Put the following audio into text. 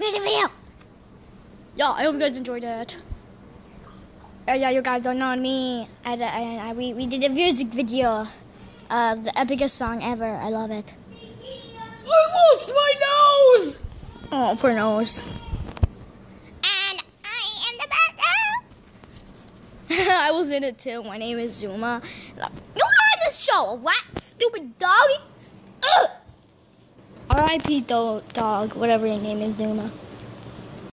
music video. Yeah, I hope you guys enjoyed it. Yeah, you guys don't know me. We did a music video of the epicest song ever. I love it. I lost my nose! Oh, poor nose. And I am the best. I was in it too. My name is Zuma. You on this show, what? Stupid doggy? R.I.P. dog, whatever your name is, Zuma.